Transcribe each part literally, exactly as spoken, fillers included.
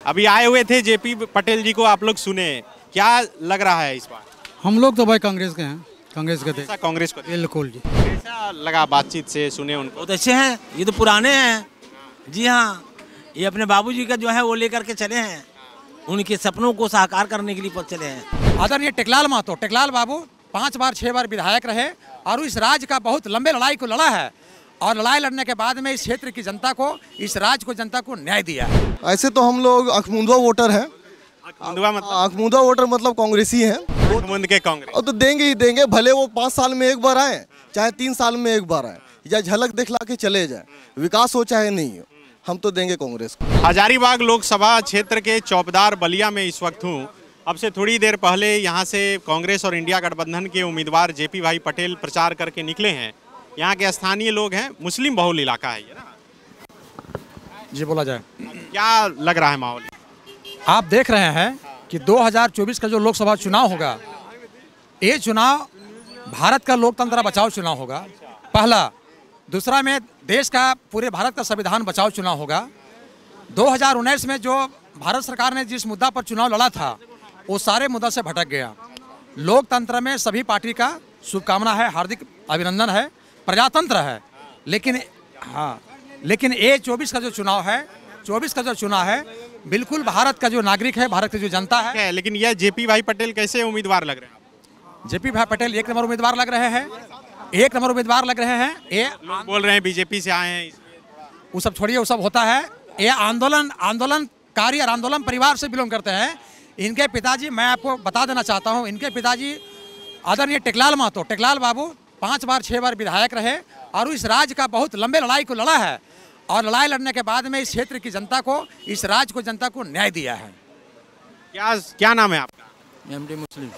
अभी आए हुए थे जेपी पटेल जी को, आप लोग सुने, क्या लग रहा है इस बार? हम लोग तो भाई कांग्रेस के हैं, कांग्रेस के थे। कांग्रेस को बिल्कुल जी। कैसा लगा बातचीत से, सुने उनको? बहुत अच्छे हैं, ये तो पुराने हैं। जी हाँ, ये अपने बाबूजी का जो है वो लेकर के चले हैं, उनके सपनों को साकार करने के लिए पद चले हैं। आदरणीय टेकलाल महतो, टेकलाल बाबू पांच बार छह बार विधायक रहे और इस राज्य का बहुत लंबे लड़ाई को लड़ा है और लड़ाई लड़ने के बाद में इस क्षेत्र की जनता को, इस राज्य को, जनता को न्याय दिया है। ऐसे तो हम लोग अखमुंदवा वोटर हैं। अखमुंदवा मतलब अखमुंदवा वोटर मतलब कांग्रेसी हैं। अखमुंद के कांग्रेस और तो देंगे ही देंगे, भले वो पाँच साल में एक बार आए चाहे तीन साल में एक बार आए या झलक दिखला के चले जाए, विकास हो चाहे नहीं हो, हम तो देंगे कांग्रेस को। हजारीबाग लोकसभा क्षेत्र के चौबदार बलिया में इस वक्त हूँ। अब से थोड़ी देर पहले यहाँ से कांग्रेस और इंडिया गठबंधन के उम्मीदवार जेपी भाई पटेल प्रचार करके निकले हैं। यहाँ के स्थानीय लोग हैं, मुस्लिम बहुल इलाका है ये ना जी। बोला जाए, क्या लग रहा है माहौल? आप देख रहे हैं कि दो हज़ार चौबीस का जो लोकसभा चुनाव होगा, ये चुनाव भारत का लोकतंत्र बचाओ चुनाव होगा पहला। दूसरा में देश का, पूरे भारत का संविधान बचाओ चुनाव होगा। दो हज़ार उन्नीस में जो भारत सरकार ने जिस मुद्दा पर चुनाव लड़ा था, वो सारे मुद्दा से भटक गया। लोकतंत्र में सभी पार्टी का शुभकामना है, हार्दिक अभिनंदन है, प्रजातंत्र है। लेकिन हाँ, लेकिन ये चौबीस का जो चुनाव है, चौबीस का जो चुनाव है, बिल्कुल भारत का जो नागरिक है, भारत की जो जनता है, है। लेकिन यह जेपी भाई पटेल कैसे उम्मीदवार लग रहे हैं? जेपी भाई पटेल एक नंबर उम्मीदवार लग रहे हैं, एक नंबर उम्मीदवार लग रहे हैं। ये लोग बोल रहे हैं बीजेपी से आए हैं। वो सब छोड़िए, वो सब होता है। ये आंदोलन आंदोलनकारी और आंदोलन परिवार से बिलोंग करते हैं। इनके पिताजी, मैं आपको बता देना चाहता हूँ, इनके पिताजी आदरणीय टेकलाल महतो, टेकलाल बाबू पांच बार छह बार विधायक रहे और इस राज्य का बहुत लंबे लड़ाई को लड़ा है और लड़ाई लड़ने के बाद में इस क्षेत्र की जनता को, इस राज्य को, जनता को न्याय दिया है। क्या क्या नाम है आपका? एमडी मुस्लिम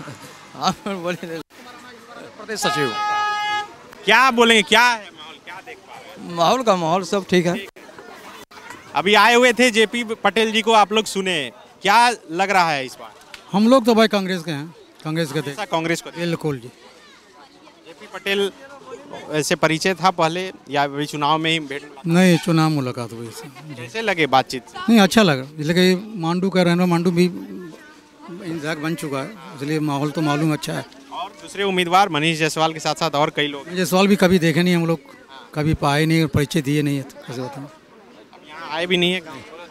प्रदेश सचिव। क्या बोलेंगे, क्या है माहौल, क्या देख पा रहे हैं? माहौल का माहौल सब ठीक है। अभी आए हुए थे जेपी पटेल जी को, आप लोग सुने, क्या लग रहा है इस बार? हम लोग तो भाई कांग्रेस के हैं, कांग्रेस के थे। कांग्रेस को बिल्कुल जी। जेपी पटेल ऐसे परिचय था पहले या अभी चुनाव में ही भेंट? नहीं, चुनाव मुलाकात हुई। कैसे लगे बातचीत? नहीं, अच्छा लगा। लेकिन मांडू का रहना, मांडू भी इंतजार बन चुका है, इसलिए माहौल तो मालूम अच्छा है। और दूसरे उम्मीदवार मनीष जायसवाल के साथ साथ और कई लोग। जायसवाल भी कभी देखे नहीं हम लोग, कभी पाए नहीं, परिचय दिए नहीं है, तो कैसे बताऊँ। यहाँ आए भी नहीं है।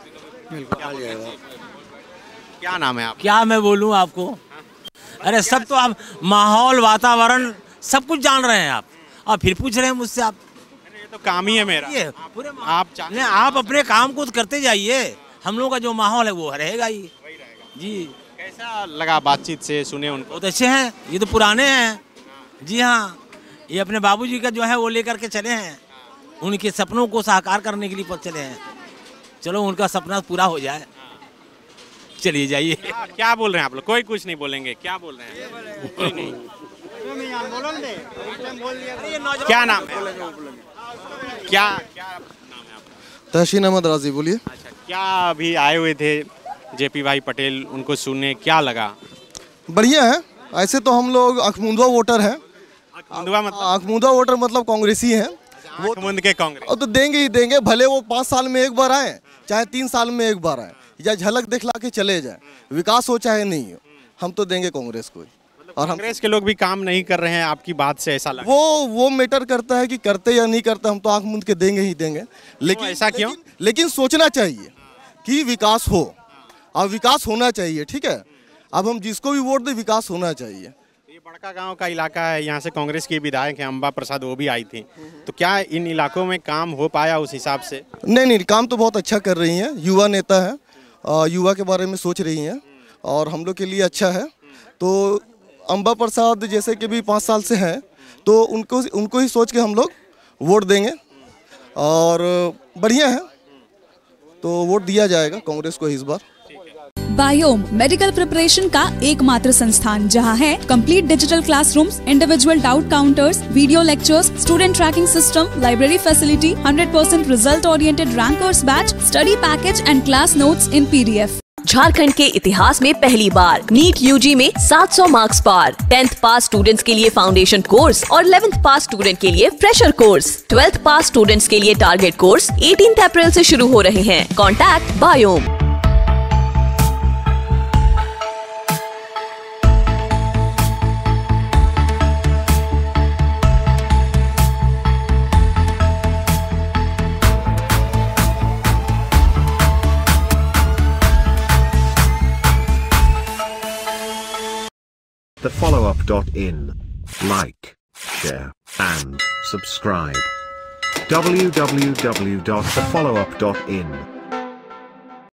क्या नाम है आप? क्या मैं बोलूं आपको, अरे सब तो आप माहौल, वातावरण सब कुछ जान रहे हैं आप, और फिर पूछ रहे हैं मुझसे आप। ये तो काम ही है मेरा। ये पूरे आप नहीं, आप अपने काम को करते जाइए, हम लोग का जो माहौल है वो रहेगा ही जी। कैसा लगा बातचीत से, सुने उनको? बहुत अच्छे हैं, ये तो पुराने हैं। जी हाँ, ये अपने बाबूजी का जो है वो लेकर के चले हैं, उनके सपनों को साकार करने के लिए पद चले हैं। चलो उनका सपना पूरा हो जाए, चलिए जाइए। क्या, क्या बोल रहे हैं आप लोग? कोई कुछ नहीं बोलेंगे, क्या बोल रहे हैं? कोई नहीं। क्या नाम है? क्या क्या नाम है आपका? तहसीन अहमद राजी। बोलिए। अच्छा, क्या अभी आए हुए थे जेपी भाई पटेल, उनको सुनने, क्या लगा? बढ़िया है। ऐसे तो हम लोग अखमुंदवा वोटर हैं। अखमुंदवा मतलब अखमुंदवा वोटर मतलब कांग्रेसी हैं। वो अखमुंद के कांग्रेस और तो देंगे ही देंगे, भले वो पाँच साल में एक बार आए चाहे तीन साल में एक बार आए या झलक दिखला के चले जाए, विकास हो चाहे नहीं हो, हम तो देंगे कांग्रेस को। और हम कांग्रेस के लोग भी काम नहीं कर रहे हैं, आपकी बात से ऐसा लगा? वो वो मैटर करता है कि करते या नहीं करते, हम तो आंख मूंद के देंगे ही देंगे। लेकिन ऐसा क्यों? लेकिन, लेकिन सोचना चाहिए कि विकास हो, और विकास होना चाहिए। ठीक है, अब हम जिसको भी वोट दे, विकास होना चाहिए। ये बड़का गांव का इलाका है, यहाँ से कांग्रेस की विधायक हैं अम्बा प्रसाद, वो भी आई थी, तो क्या इन इलाकों में काम हो पाया उस हिसाब से? नहीं नहीं, काम तो बहुत अच्छा कर रही हैं, युवा नेता है, युवा के बारे में सोच रही हैं और हम लोग के लिए अच्छा है। तो अम्बा प्रसाद जैसे कि भी पाँच साल से हैं, तो उनको उनको ही सोच के हम लोग वोट देंगे और बढ़िया है, तो वोट दिया जाएगा कांग्रेस को इस बार। बायोम मेडिकल प्रिपरेशन का एकमात्र संस्थान, जहां है complete digital classrooms, individual doubt counters, video lectures, student tracking system, library facility, hundred percent result oriented rankers batch, study package and class notes in PDF. Jharkhand के इतिहास में पहली बार नीट यूजी में सात सौ मार्क्स पार। टेंथ पास स्टूडेंट्स के लिए फाउंडेशन कोर्स और इलेवेंथ पास स्टूडेंट के लिए fresher course. Twelfth pass students के लिए टारगेट कोर्स अठारह अप्रैल से शुरू हो रहे हैं। कॉन्टैक्ट बायोम। the follow up dot in. Like, share, and subscribe. w w w dot the follow up dot in